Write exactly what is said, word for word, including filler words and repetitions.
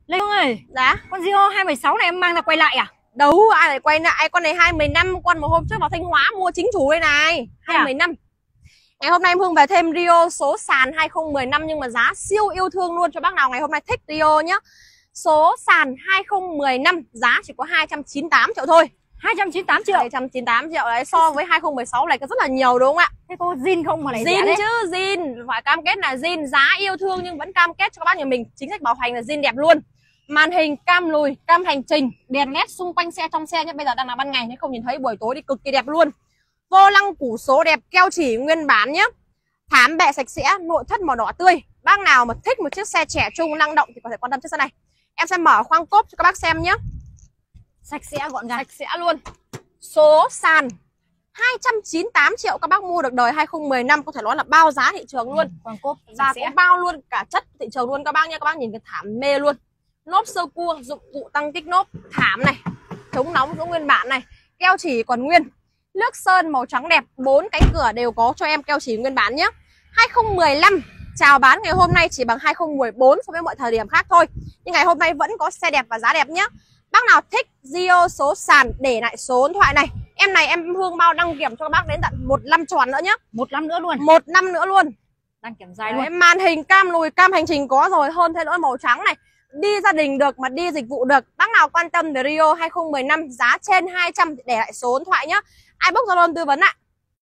Lê Hương ơi, Dạ. con Rio hai một sáu này em mang ra quay lại à? Đâu ai lại quay lại, con này hai một năm, con một hôm trước vào Thanh Hóa mua chính chủ đây này. hai một năm. Ngày hôm nay em Hương về thêm Rio số sàn hai không một năm nhưng mà giá siêu yêu thương luôn cho bác nào ngày hôm nay thích Rio nhá. Số sàn hai không một năm giá chỉ có hai trăm chín mươi tám triệu thôi. hai trăm chín mươi tám triệu. hai trăm chín mươi tám triệu đấy, so với hai không một sáu này có rất là nhiều đúng không ạ? Thế có zin không mà lại rẻ Zin đấy? chứ, zin, phải cam kết là zin, giá yêu thương nhưng vẫn cam kết cho các bác nhà mình chính sách bảo hành là zin đẹp luôn. Màn hình cam lùi, cam hành trình, đèn led xung quanh xe trong xe nhé. Bây giờ đang là ban ngày nên không nhìn thấy, buổi tối đi cực kỳ đẹp luôn. Vô lăng củ số đẹp, keo chỉ nguyên bản nhé. Thảm bệ sạch sẽ, nội thất màu đỏ tươi. Bác nào mà thích một chiếc xe trẻ trung năng động thì có thể quan tâm chiếc xe này. Em sẽ mở khoang cốp cho các bác xem nhé. Sạch sẽ gọn gàng. Sạch sẽ luôn. Số sàn hai trăm chín mươi tám triệu các bác mua được đời hai không một năm, có thể nói là bao giá thị trường luôn. Khoang cốp Và cũng bao luôn cả chất thị trường luôn các bác nha. Các bác nhìn cái thảm mê luôn. Nốp sơ cua, dụng cụ tăng kích nốp, thảm này, chống nóng giữ nguyên bản này, keo chỉ còn nguyên, nước sơn màu trắng đẹp, bốn cánh cửa đều có cho em keo chỉ nguyên bản nhé. hai không một năm chào bán ngày hôm nay chỉ bằng hai không một bốn so với mọi thời điểm khác thôi. Nhưng ngày hôm nay vẫn có xe đẹp và giá đẹp nhé. Bác nào thích Rio số sàn để lại số điện thoại này. Em này em Hương bao đăng kiểm cho các bác đến tận một năm tròn nữa nhé. Một năm nữa luôn. Một năm nữa luôn. Đăng kiểm dài Đấy, luôn. màn hình cam lùi, cam hành trình có rồi, hơn thế nữa màu trắng này. Đi gia đình được mà đi dịch vụ được. Bác nào quan tâm về Rio hai không một năm giá trên hai trăm để lại số điện thoại nhé. Ai book Zalo tư vấn ạ.